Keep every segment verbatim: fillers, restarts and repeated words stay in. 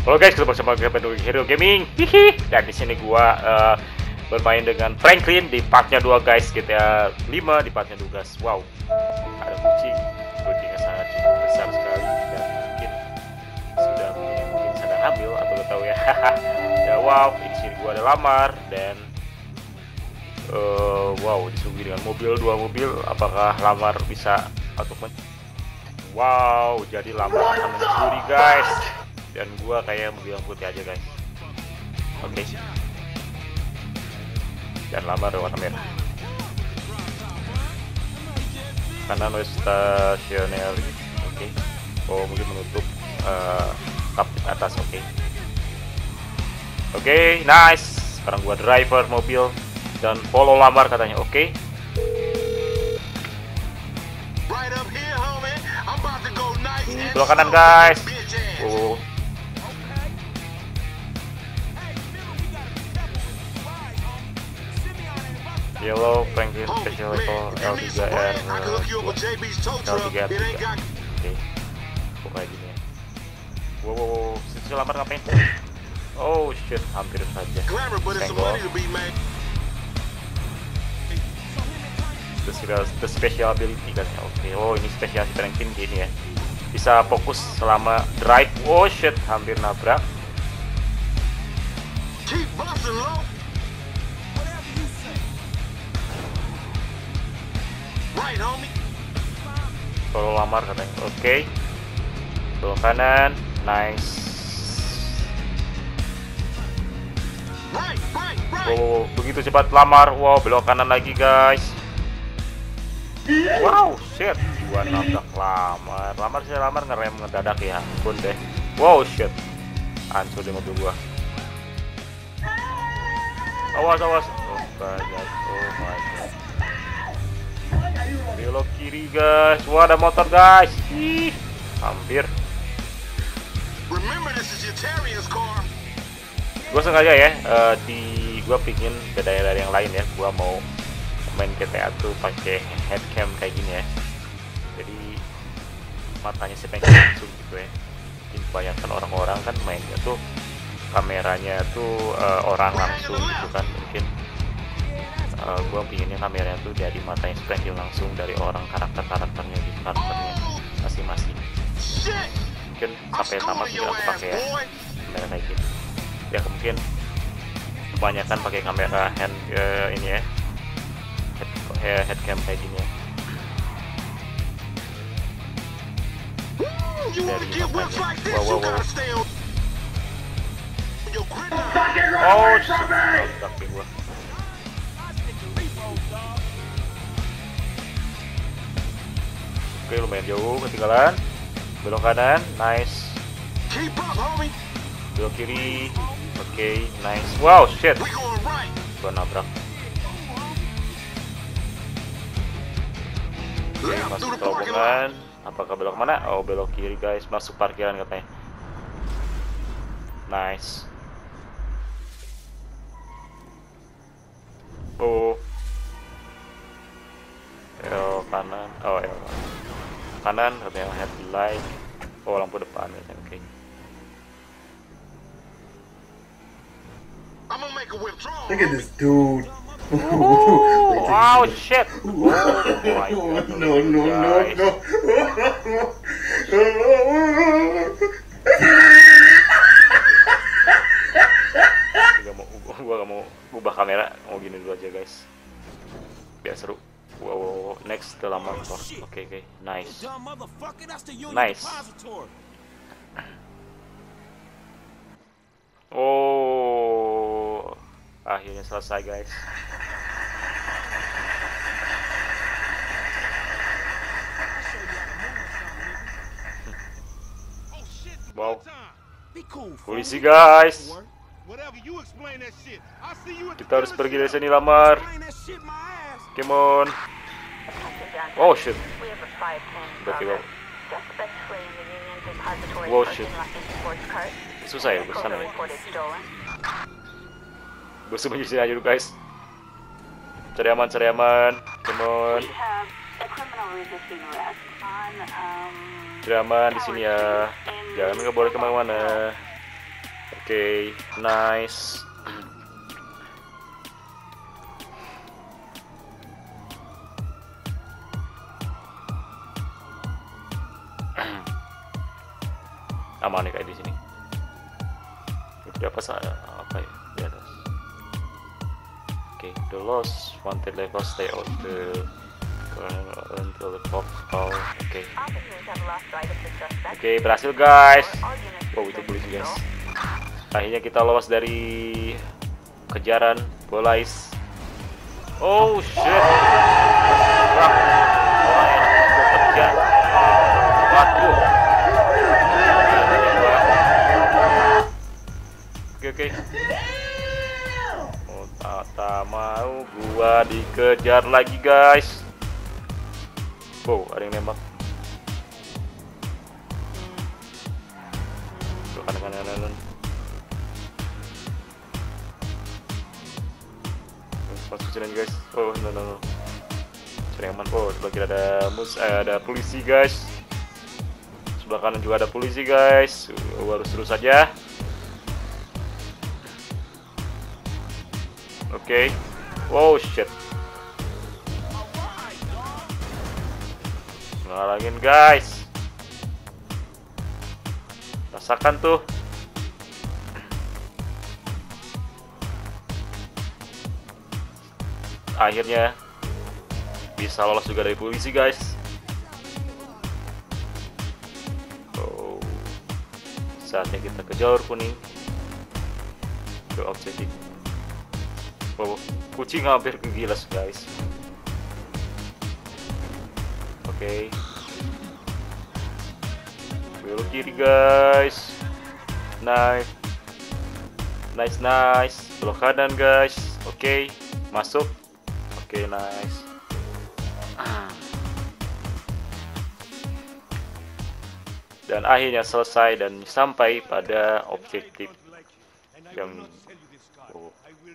Halo guys, ketemu bersama gue Peduli Hero Gaming. Hihi. Dan di sini gua uh, bermain dengan Franklin di partnya dua guys, G T A lima di partnya dua guys. Wow. Ada kucing, kucingnya sangat cukup besar sekali dan mungkin sudah mungkin sedang hamil atau gak tahu ya. Ya wow, di sini gua ada lamar dan uh, wow, disuguhi dengan mobil, dua mobil. Apakah lamar bisa atau wow, jadi lamar akan mencuri guys. Dan gua kayak mobil yang putih aja guys. Oke okay. Dan lamar warna merah karena noise stationary. Oke okay. Oh mungkin menutup uh, cockpit atas. Oke okay. Oke okay, nice. Sekarang gua driver mobil dan follow lamar katanya. Oke okay. Belok kanan guys. Oh. Yellow Franklin Special Level L tiga R L tiga R tiga. Oke, kok kayak gini ya. Wow, wow, wow. Situ lamar ngapain? Oh shit, hampir saja senggol. The special, the special ability kan. Oke, oh ini special si Franklin gini ya. Bisa fokus selama drive. Oh shit, hampir nabrak. Kalau lamar katanya. Oke okay. Belok kanan. Nice. Oh begitu cepat lamar. Wow belok kanan lagi guys. Wow shit. Gua nabrak lamar. Lamar sih lamar ngerem ngedadak ya. Ampun deh. Wow shit. Hancur deh mobil gua. Awas awas. Oh my god. Oh my god. Belok kiri guys. Wah ada motor guys. Ih, hampir. Gue sengaja ya uh, di gue pingin beda dari yang lain ya. Gue mau main G T A tuh pakai headcam kayak gini ya. Jadi matanya sih pengen langsung gitu ya. Mungkin kebanyakan orang-orang kan mainnya tuh kameranya tuh uh, orang langsung gitu kan. Mungkin Uh, gue pinginnya kameranya tuh dari matanya Franklin langsung dari orang karakter-karakternya gitu, karakternya masing-masing. Mungkin sampai tamat juga aku pakai ya kamera kayak gitu. Ya mungkin kebanyakan pakai kamera hand uh, ini ya head, uh, headcam kayak gini ya. Dari matanya. Wow wow wow. Oh shit, oh, gua. Oke lumayan jauh ketinggalan. Belok kanan, nice. Belok kiri, oke, okay, nice. Wow, shit. Gua nabrak. Oke, okay, masuk terowongan. Apakah belok mana? Oh, belok kiri guys. Masuk parkiran katanya. Nice. Oh. L kanan. Oh, L kanan katanya headlight. Oh lampu depan ya. Oke okay. Look at this dude. Oh, wow shit. Oh my god. No no no no. Gak mau, gua gak mau ubah kamera. Mau gini dulu aja guys. Biar seru. Wow, next the lamar motor. Oke, okay, oke, okay. Nice. Nice. Oh, akhirnya selesai, guys. Wow. Polisi, guys. Kita harus pergi dari sini, lamar. Come on. Oh shit. Berarti wow. Wow shit. Susah ya bersana ya. Gue sembunyi sini aja dulu guys. Cari aman, cari aman. Come on. Cari aman di sini ya. Jangan nggak boleh kemana-mana. Oke, nice. Aman nih kayak di sini. Di apa saya apa ya di atas? Oke, the lost wanted level stay out the until the box out. Oke. Oke, berhasil guys. Wow, itu polisi guys. Akhirnya kita lolos dari kejaran Polais. Oh shit. Wah, kerja. Waduh. Oke oke. Oh, tak, tak mau gua dikejar lagi guys. Wow, ada yang nembak. Tuh kanan kanan kanan. Masuk jalan guys. Oh no no no. Cari aman. Oh sebelah kiri ada mus, eh, ada polisi guys. Sebelah kanan juga ada polisi guys. Oh, harus terus saja. Oke. Okay. Wow shit. Ngalangin guys. Rasakan tuh. Akhirnya bisa lolos juga dari polisi guys. Oh, saatnya kita ke jalur kuning, ke objektif. Oh, kucing hampir kegilas guys. Oke, okay. Belok kiri guys. Nice, nice, nice. Belok kanan guys. Oke, okay. Masuk. Oke, okay, nice. Dan akhirnya selesai dan sampai pada objektif yang oh.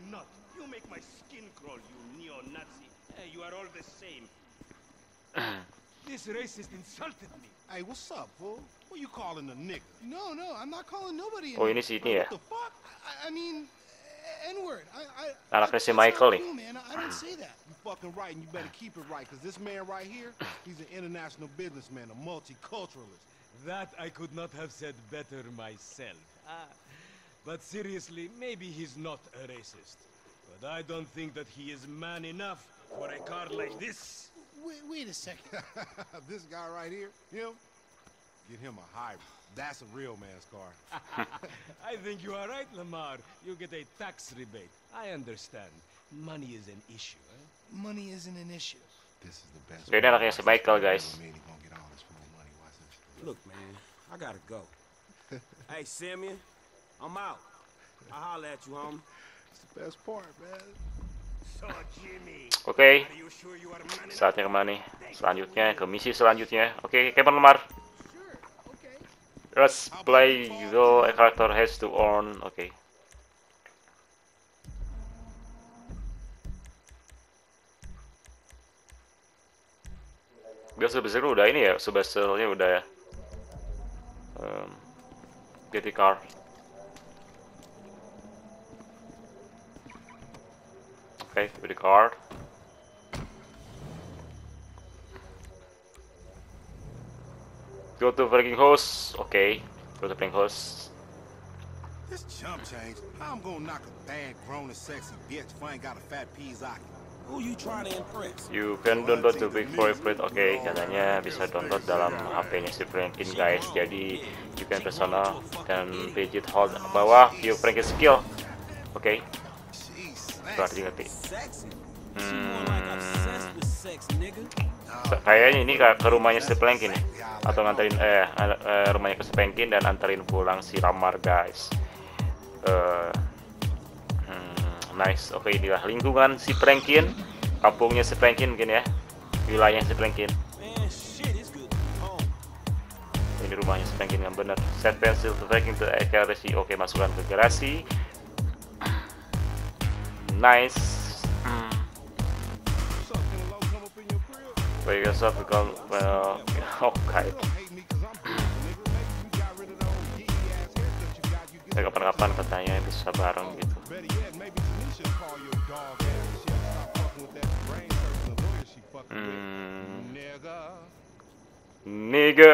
This racist insulted me. Hey, what's up, fool? What you calling a nigga? No, no, I'm not calling nobody. Oh, ini sih ini ya. What the fuck? I, I mean, N-word. I, I, Anaknya si Michael nih. Cool, man. I didn't say that. You fucking right, and you better keep it right, because this man right here, he's an international businessman, a multiculturalist. That I could not have said better myself. Ah, but seriously, maybe he's not a racist. But I don't think that he is man enough for a car like this. Wait, wait a second. This guy right here, him, get him a hybrid. That's a real man's car. I think you are right, Lamar. You get a tax rebate. I understand. Money is an issue, eh? Money isn't an issue. This is the best. Ini anaknya si Michael guys. Look, man, I gotta go. Hey, Simeon, I'm out. I'll holler at you, homie. It's the best part, man. Oke, okay. Saatnya kemana nih? Selanjutnya ke misi selanjutnya. Oke, okay, Captain Lamar. Let's play. Though a character has to earn. Oke. Okay. Biasa besar udah ini ya, sebesarnya udah ya. Um, get the car. Okay, with the card. Go to freaking host. Okay, go to freaking host. This chump change. How I'm gonna knock a bad, grown and sexy bitch if I ain't got a fat Pizzaki? Who you trying to impress? You can download the big for free. Oke, okay, katanya bisa download dalam H P-nya si Franklin guys. Jadi you can personal dan digit hold bawah view Franklin skill. Oke. Okay. Berarti ngerti. Hmm, kayaknya ini ke rumahnya si Franklin atau nganterin eh, eh rumahnya ke si Franklin dan anterin pulang si Lamar guys. Uh, hmm, nice. Oke, okay, inilah lingkungan si Franklin, kampungnya si Franklin mungkin ya, wilayahnya si Franklin. Ini rumahnya si Franklin yang benar. Set pencil to Franklin to accuracy. Oke, okay, masukkan ke garasi. Nice. Wait, yourself become well. Okay. Ya, kapan-kapan katanya bisa bareng gitu. Better yet, maybe Tanisha call your dog ass and she'll stop fucking with that brain surgeon and lawyer she fucking Hmm. with. Nigga. Nigga.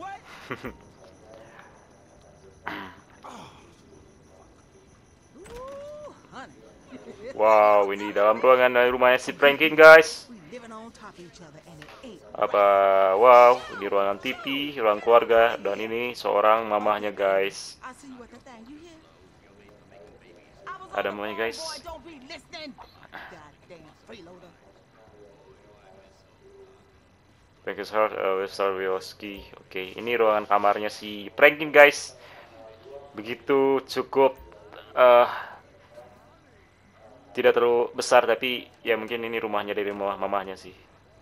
Wow, ini dalam ruangan dari rumahnya si Pranking, guys. Apa? Wow, ini ruangan T V, ruang keluarga, dan ini seorang mamahnya, guys. Ada mamanya, guys. Pranking's Heart, uh, Westarwioski. Oke, ini ruangan kamarnya si Pranking, guys. Begitu cukup uh, tidak terlalu besar, tapi ya mungkin ini rumahnya dari rumah mamahnya sih.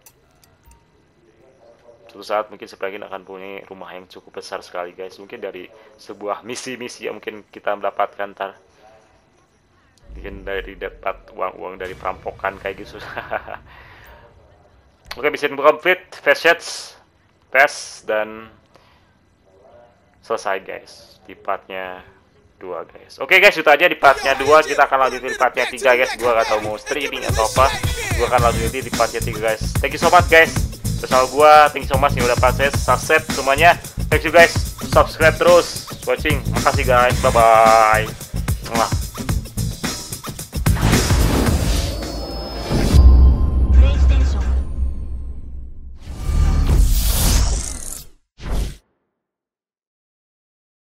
Suatu saat mungkin si Pranking akan punya rumah yang cukup besar sekali, guys. Mungkin dari sebuah misi-misi yang mungkin kita mendapatkan ntar. Mungkin dari dapat uang-uang dari perampokan kayak gitu. Oke, bisa complete, fast shots, tes, dan selesai, guys. Di partnya dua, guys. Oke, guys, itu aja di partnya dua. Kita akan lanjutin di partnya tiga, guys. Gua gak tau mau streaming atau apa. Gua akan lanjutin di partnya tiga, guys. Thank you so much, guys. Bersama gua, thank you so much yang udah proses subscribe semuanya. Thank you, guys. Subscribe terus watching. Makasih, guys. Bye bye.